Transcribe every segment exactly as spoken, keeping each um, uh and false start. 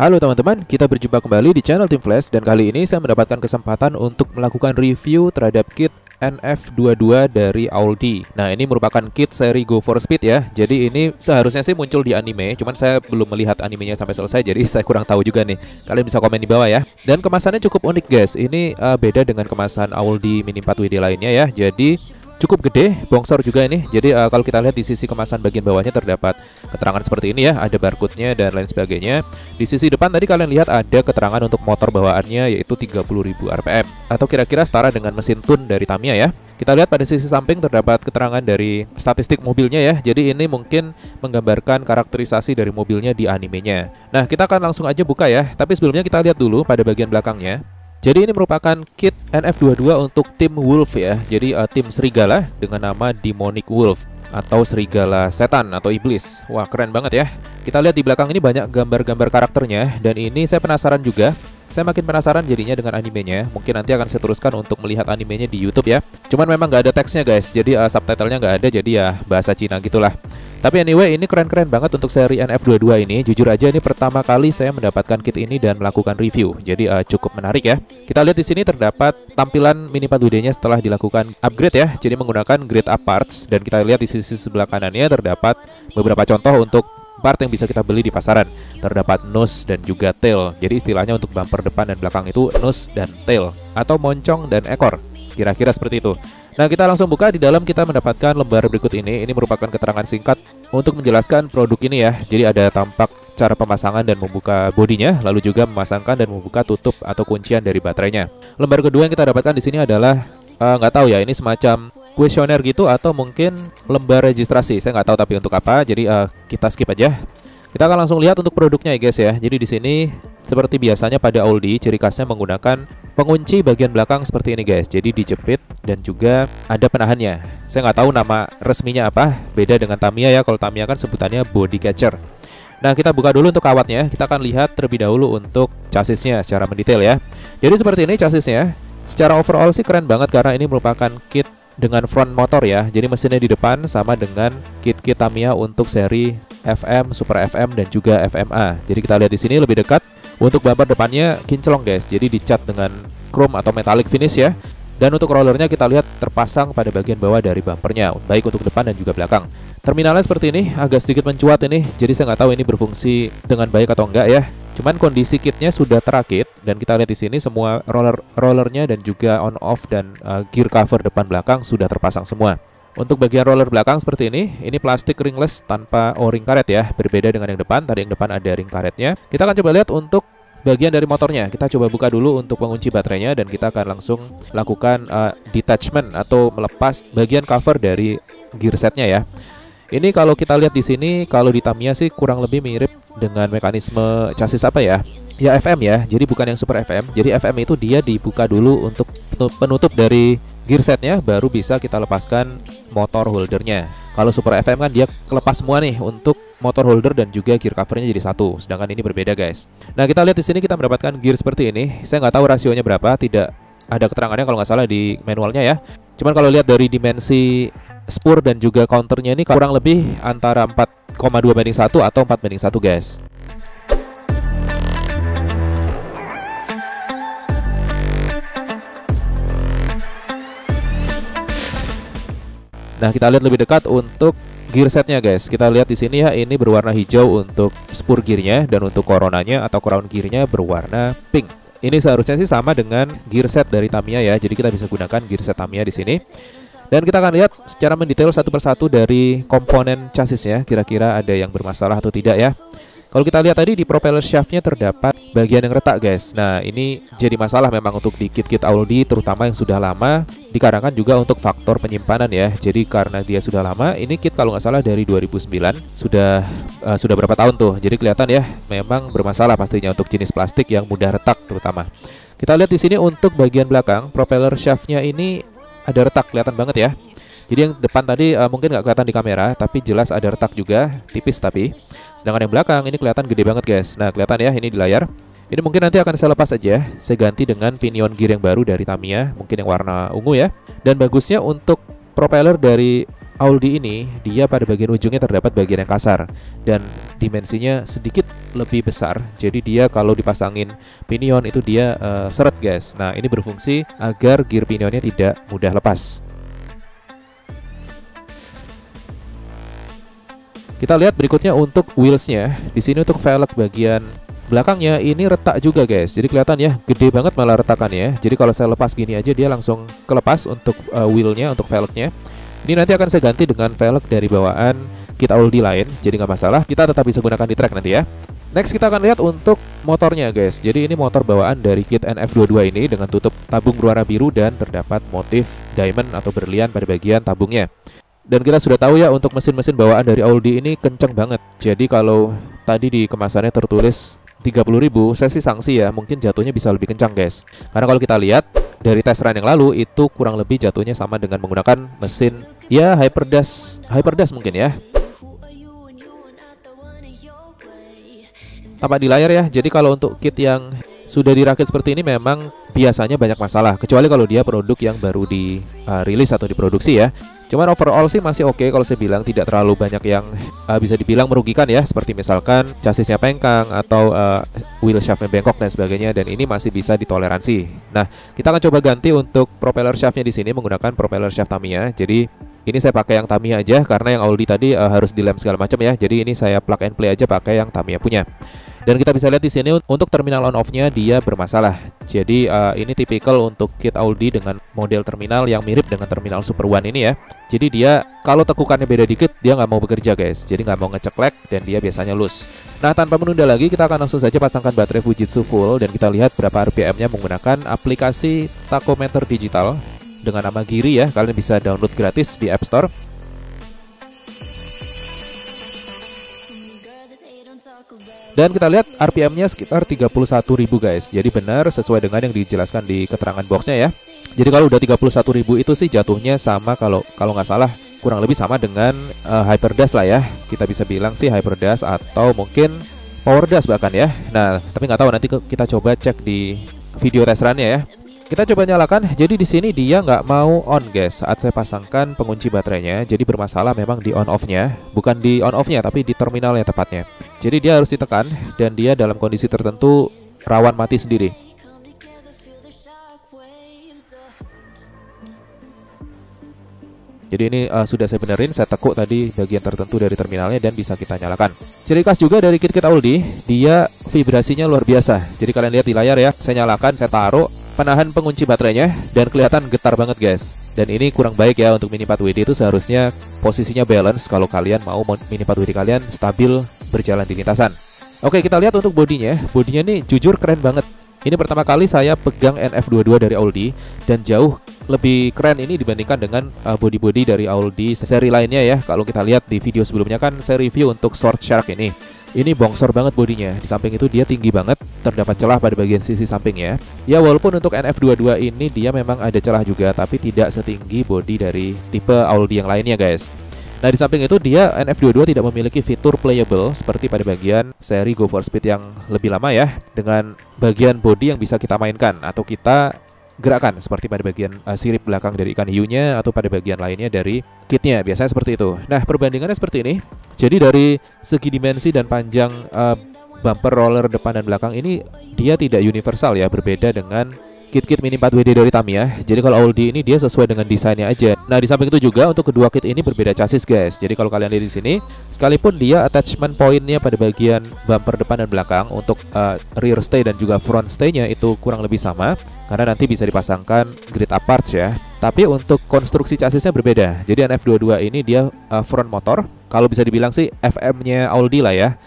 Halo teman-teman, kita berjumpa kembali di channel Tim Flash dan kali ini saya mendapatkan kesempatan untuk melakukan review terhadap kit N F dua puluh dua dari Auldi. Nah, ini merupakan kit seri Go for Speed ya. Jadi ini seharusnya sih muncul di anime, cuman saya belum melihat animenya sampai selesai, jadi saya kurang tahu juga nih. Kalian bisa komen di bawah ya. Dan kemasannya cukup unik guys. Ini uh, beda dengan kemasan Auldi Mini empat W D lainnya ya. Jadi cukup gede, bongsor juga ini. Jadi uh, kalau kita lihat di sisi kemasan bagian bawahnya terdapat keterangan seperti ini ya, ada barcode-nya dan lain sebagainya. Di sisi depan tadi kalian lihat ada keterangan untuk motor bawaannya yaitu tiga puluh ribu R P M atau kira-kira setara dengan mesin tune dari Tamiya ya. Kita lihat pada sisi samping terdapat keterangan dari statistik mobilnya ya. Jadi ini mungkin menggambarkan karakterisasi dari mobilnya di animenya. Nah, kita akan langsung aja buka ya. Tapi sebelumnya kita lihat dulu pada bagian belakangnya. Jadi ini merupakan kit N F dua puluh dua untuk tim Wolf ya. Jadi uh, tim serigala dengan nama Demonic Wolf atau serigala setan atau iblis. Wah, keren banget ya. Kita lihat di belakang ini banyak gambar-gambar karakternya. Dan ini saya penasaran juga. Saya makin penasaran jadinya dengan animenya. Mungkin nanti akan saya teruskan untuk melihat animenya di YouTube ya. Cuman memang nggak ada teksnya guys. Jadi uh, subtitlenya nggak ada. Jadi ya bahasa Cina gitulah. Tapi anyway, ini keren-keren banget untuk seri N F dua puluh dua ini. Jujur aja ini pertama kali saya mendapatkan kit ini dan melakukan review. Jadi uh, cukup menarik ya. Kita lihat di sini terdapat tampilan Mini empat W D-nya setelah dilakukan upgrade ya. Jadi menggunakan grade up parts, dan kita lihat di sisi sebelah kanannya terdapat beberapa contoh untuk part yang bisa kita beli di pasaran. Terdapat nose dan juga tail. Jadi istilahnya untuk bumper depan dan belakang itu nose dan tail atau moncong dan ekor. Kira-kira seperti itu. Nah, kita langsung buka. Di dalam kita mendapatkan lembar berikut ini. Ini merupakan keterangan singkat untuk menjelaskan produk ini ya. Jadi ada tampak cara pemasangan dan membuka bodinya, lalu juga memasangkan dan membuka tutup atau kuncian dari baterainya. Lembar kedua yang kita dapatkan di sini adalah uh, nggak tahu ya, ini semacam kuesioner gitu atau mungkin lembar registrasi. Saya nggak tahu tapi untuk apa. Jadi uh, kita skip aja. Kita akan langsung lihat untuk produknya ya guys ya. Jadi di sini seperti biasanya pada Auldi, ciri khasnya menggunakan pengunci bagian belakang seperti ini guys. Jadi dijepit dan juga ada penahannya. Saya nggak tahu nama resminya apa. Beda dengan Tamiya ya. Kalau Tamiya kan sebutannya body catcher. Nah, kita buka dulu untuk kawatnya. Kita akan lihat terlebih dahulu untuk chassisnya secara mendetail ya. Jadi seperti ini chassisnya. Secara overall sih keren banget karena ini merupakan kit dengan front motor ya. Jadi mesinnya di depan sama dengan kit-kit Tamiya untuk seri F M, Super F M dan juga F M A. Jadi kita lihat di sini lebih dekat. Untuk bumper depannya kinclong guys. Jadi dicat dengan chrome atau metallic finish ya. Dan untuk rollernya kita lihat terpasang pada bagian bawah dari bumpernya, baik untuk depan dan juga belakang. Terminalnya seperti ini, agak sedikit mencuat ini. Jadi saya nggak tahu ini berfungsi dengan baik atau enggak ya. Cuman kondisi kitnya sudah terakit dan kita lihat di sini semua roller rollernya dan juga on off dan uh, gear cover depan belakang sudah terpasang semua. Untuk bagian roller belakang seperti ini, ini plastik ringless tanpa O-ring karet ya. Berbeda dengan yang depan, tadi yang depan ada ring karetnya. Kita akan coba lihat untuk bagian dari motornya. Kita coba buka dulu untuk mengunci baterainya dan kita akan langsung lakukan uh, detachment atau melepas bagian cover dari gear setnya ya. Ini kalau kita lihat di sini, kalau di Tamiya sih kurang lebih mirip dengan mekanisme chassis apa ya? Ya F M ya. Jadi bukan yang Super F M. Jadi F M itu dia dibuka dulu untuk penutup dari gear setnya, baru bisa kita lepaskan motor holdernya. Kalau Super F M kan dia kelepas semua nih untuk motor holder dan juga gear covernya jadi satu. Sedangkan ini berbeda guys. Nah, kita lihat di sini kita mendapatkan gear seperti ini. Saya nggak tahu rasionya berapa, tidak ada keterangannya kalau nggak salah di manualnya ya. Cuman kalau lihat dari dimensi spur dan juga counternya ini kurang lebih antara empat koma dua banding satu atau empat banding satu guys. Nah, kita lihat lebih dekat untuk gear setnya guys. Kita lihat di sini ya, ini berwarna hijau untuk spur gearnya dan untuk coronanya atau crown gearnya berwarna pink. Ini seharusnya sih sama dengan gear set dari Tamiya ya. Jadi kita bisa gunakan gear set Tamiya di sini. Dan kita akan lihat secara mendetail satu persatu dari komponen chassisnya, kira-kira ada yang bermasalah atau tidak ya. Kalau kita lihat tadi di propeller shaftnya terdapat bagian yang retak guys. Nah, ini jadi masalah memang untuk di kit-kit Auldi, terutama yang sudah lama. Dikarenakan juga untuk faktor penyimpanan ya. Jadi karena dia sudah lama, ini kit kalau nggak salah dari dua ribu sembilan, sudah uh, sudah berapa tahun tuh. Jadi kelihatan ya, memang bermasalah pastinya untuk jenis plastik yang mudah retak terutama. Kita lihat di sini untuk bagian belakang propeller shaftnya ini ada retak, kelihatan banget ya. Jadi yang depan tadi uh, mungkin nggak kelihatan di kamera, tapi jelas ada retak juga, tipis tapi. Sedangkan yang belakang ini kelihatan gede banget guys. Nah, kelihatan ya ini di layar. Ini mungkin nanti akan saya lepas aja. Saya ganti dengan pinion gear yang baru dari Tamiya, mungkin yang warna ungu ya. Dan bagusnya untuk propeller dari Auldi ini, dia pada bagian ujungnya terdapat bagian yang kasar dan dimensinya sedikit lebih besar. Jadi dia kalau dipasangin pinion itu dia uh, seret guys. Nah ini berfungsi agar gear pinionnya tidak mudah lepas. Kita lihat berikutnya untuk wheelsnya. Di sini untuk velg bagian belakangnya ini retak juga guys. Jadi kelihatan ya, gede banget malah retakannya. Jadi kalau saya lepas gini aja dia langsung kelepas untuk uh, wheelnya, untuk velgnya. Ini nanti akan saya ganti dengan velg dari bawaan kit Audi lain. Jadi nggak masalah, kita tetap bisa gunakan di track nanti ya. Next kita akan lihat untuk motornya guys. Jadi ini motor bawaan dari kit N F dua puluh dua ini dengan tutup tabung berwarna biru dan terdapat motif diamond atau berlian pada bagian tabungnya. Dan kita sudah tahu ya, untuk mesin-mesin bawaan dari Audi ini kenceng banget. Jadi kalau tadi di kemasannya tertulis tiga puluh ribu, saya sih sanksi ya, mungkin jatuhnya bisa lebih kencang guys. Karena kalau kita lihat dari test run yang lalu itu kurang lebih jatuhnya sama dengan menggunakan mesin ya Hyperdash, Hyperdash mungkin ya. Tampak di layar ya. Jadi kalau untuk kit yang sudah dirakit seperti ini memang biasanya banyak masalah, kecuali kalau dia produk yang baru dirilis uh, atau diproduksi ya. Cuman overall sih masih oke, kalau saya bilang tidak terlalu banyak yang uh, bisa dibilang merugikan ya. Seperti misalkan chassisnya pengkang atau uh, wheel shaftnya bengkok dan sebagainya, dan ini masih bisa ditoleransi. Nah, kita akan coba ganti untuk propeller shaftnya di sini menggunakan propeller shaft Tamiya. Jadi ini saya pakai yang Tamiya aja karena yang Audi tadi uh, harus dilem segala macam ya. Jadi ini saya plug and play aja pakai yang Tamiya punya. Dan kita bisa lihat di sini untuk terminal on off-nya dia bermasalah. Jadi uh, ini tipikal untuk kit Audi dengan model terminal yang mirip dengan terminal Super One ini ya. Jadi dia kalau tekukannya beda dikit dia nggak mau bekerja guys. Jadi nggak mau ngeceklek dan dia biasanya loose. Nah, tanpa menunda lagi kita akan langsung saja pasangkan baterai Fujitsu full dan kita lihat berapa R P M-nya menggunakan aplikasi tachometer digital dengan nama Giri ya. Kalian bisa download gratis di App Store. Dan kita lihat R P M-nya sekitar tiga puluh satu ribu guys. Jadi benar sesuai dengan yang dijelaskan di keterangan boxnya ya. Jadi kalau udah tiga puluh satu ribu itu sih jatuhnya sama, kalau kalau nggak salah kurang lebih sama dengan uh, Hyperdash lah ya. Kita bisa bilang sih Hyperdash atau mungkin Powerdash bahkan ya. Nah, tapi nggak tahu, nanti kita coba cek di video test run-nya ya. Kita coba nyalakan. Jadi di sini dia nggak mau on guys saat saya pasangkan pengunci baterainya. Jadi bermasalah memang di on off-nya, bukan di on off-nya tapi di terminalnya tepatnya. Jadi dia harus ditekan dan dia dalam kondisi tertentu rawan mati sendiri. Jadi ini uh, sudah saya benerin, saya tekuk tadi bagian tertentu dari terminalnya dan bisa kita nyalakan. Ciri khas juga dari kit-kit Audi, dia vibrasinya luar biasa. Jadi kalian lihat di layar ya, saya nyalakan, saya taruh penahan pengunci baterainya dan kelihatan getar banget guys. Dan ini kurang baik ya untuk mini empat W D, itu seharusnya posisinya balance kalau kalian mau mini empat W D kalian stabil berjalan di lintasan. Oke, kita lihat untuk bodinya. Bodinya ini jujur keren banget. Ini pertama kali saya pegang N F dua puluh dua dari Audi dan jauh lebih keren ini dibandingkan dengan body-body uh, dari Audi seri lainnya ya. Kalau kita lihat di video sebelumnya kan saya review untuk Sword Shark ini. Ini bongsor banget bodinya. Di samping itu dia tinggi banget, terdapat celah pada bagian sisi sampingnya. Ya walaupun untuk N F dua puluh dua ini dia memang ada celah juga, tapi tidak setinggi body dari tipe Audi yang lainnya guys. Nah, di samping itu dia N F dua puluh dua tidak memiliki fitur playable seperti pada bagian seri Go For Speed yang lebih lama ya, dengan bagian body yang bisa kita mainkan atau kita gerakan seperti pada bagian uh, sirip belakang dari ikan hiunya atau pada bagian lainnya dari kitnya, biasanya seperti itu. Nah, perbandingannya seperti ini. Jadi dari segi dimensi dan panjang uh, bumper roller depan dan belakang ini dia tidak universal ya, berbeda dengan kit-kit mini empat W D dari Tamiya. Jadi kalau Audi ini dia sesuai dengan desainnya aja. Nah, di samping itu juga untuk kedua kit ini berbeda chassis guys. Jadi kalau kalian lihat di sini, sekalipun dia attachment pointnya pada bagian bumper depan dan belakang untuk uh, rear stay dan juga front stay-nya itu kurang lebih sama, karena nanti bisa dipasangkan grid apart ya. Tapi untuk konstruksi chassisnya berbeda. Jadi N F dua puluh dua ini dia uh, front motor. Kalau bisa dibilang sih F M-nya Audi lah ya.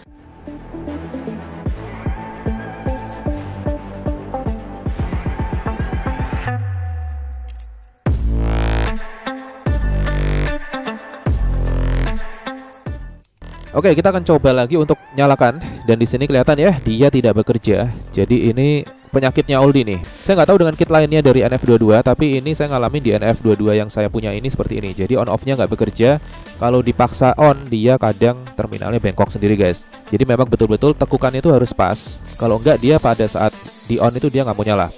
Oke, kita akan coba lagi untuk nyalakan, dan di sini kelihatan ya dia tidak bekerja. Jadi ini penyakitnya Audi nih. Saya nggak tahu dengan kit lainnya dari N F dua puluh dua, tapi ini saya ngalamin di N F dua puluh dua yang saya punya ini seperti ini. Jadi on off-nya nggak bekerja. Kalau dipaksa on, dia kadang terminalnya bengkok sendiri guys. Jadi memang betul-betul tekukannya itu harus pas. Kalau enggak, dia pada saat di on itu dia nggak mau nyala.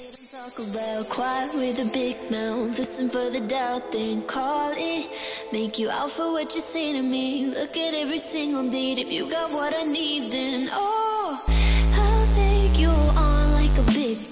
Make you out for what you say to me. Look at every single need. If you got what I need, then oh,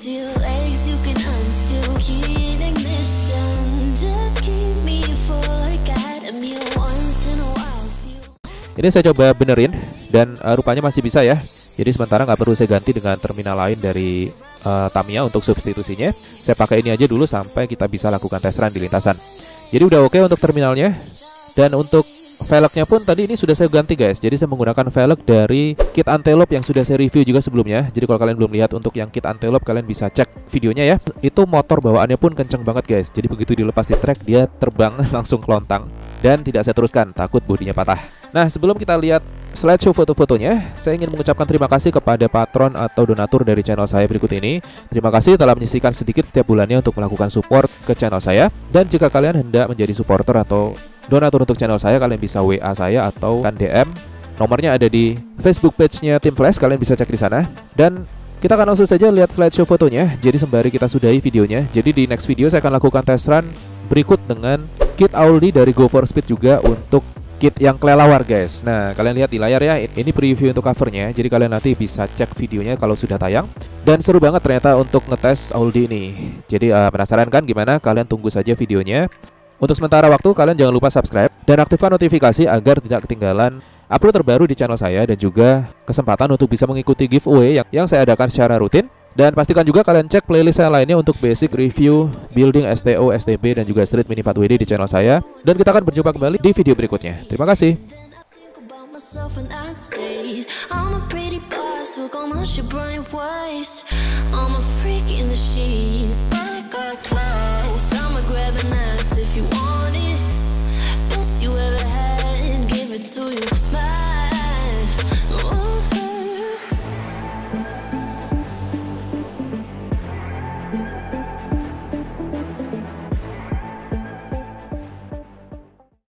Ini saya coba benerin dan uh, rupanya masih bisa ya. Jadi sementara nggak perlu saya ganti dengan terminal lain dari uh, Tamiya untuk substitusinya. Saya pakai ini aja dulu sampai kita bisa lakukan tes run di lintasan. Jadi udah oke untuk terminalnya. Dan untuk velgnya pun tadi ini sudah saya ganti guys. Jadi saya menggunakan velg dari kit Antelope yang sudah saya review juga sebelumnya. Jadi kalau kalian belum lihat untuk yang kit Antelope, kalian bisa cek videonya ya. Itu motor bawaannya pun kenceng banget guys. Jadi begitu dilepas di track, dia terbang langsung kelontang. Dan tidak saya teruskan, takut bodinya patah. Nah, sebelum kita lihat slideshow foto-fotonya, saya ingin mengucapkan terima kasih kepada patron atau donatur dari channel saya berikut ini. Terima kasih telah menyisihkan sedikit setiap bulannya untuk melakukan support ke channel saya. Dan jika kalian hendak menjadi supporter atau donatur untuk channel saya, kalian bisa W A saya atau kan D M. Nomornya ada di Facebook page-nya Team Flash, kalian bisa cek di sana. Dan kita akan langsung saja lihat slideshow fotonya. Jadi sembari kita sudahi videonya. Jadi di next video saya akan lakukan test run berikut dengan kit Audi dari Go for Speed juga untuk kit yang kelelawar guys. Nah, kalian lihat di layar ya, ini preview untuk covernya. Jadi kalian nanti bisa cek videonya kalau sudah tayang. Dan seru banget ternyata untuk ngetes Audi ini. Jadi uh, penasaran kan gimana? Kalian tunggu saja videonya. Untuk sementara waktu, kalian jangan lupa subscribe dan aktifkan notifikasi agar tidak ketinggalan upload terbaru di channel saya, dan juga kesempatan untuk bisa mengikuti giveaway yang, yang saya adakan secara rutin. Dan pastikan juga kalian cek playlist saya lainnya untuk basic review, building S T O, S T B, dan juga Street Mini empat W D di channel saya. Dan kita akan berjumpa kembali di video berikutnya. Terima kasih. I'm a freak in the sheets, but I got class. I'm a